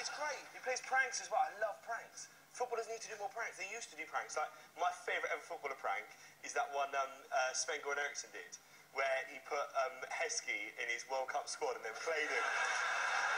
it's great. He plays pranks as well. I love pranks. Footballers need to do more pranks. They used to do pranks. Like, my favourite ever footballer prank is that one Sven-Goran Eriksson did, where he put Heskey in his World Cup squad and then played him.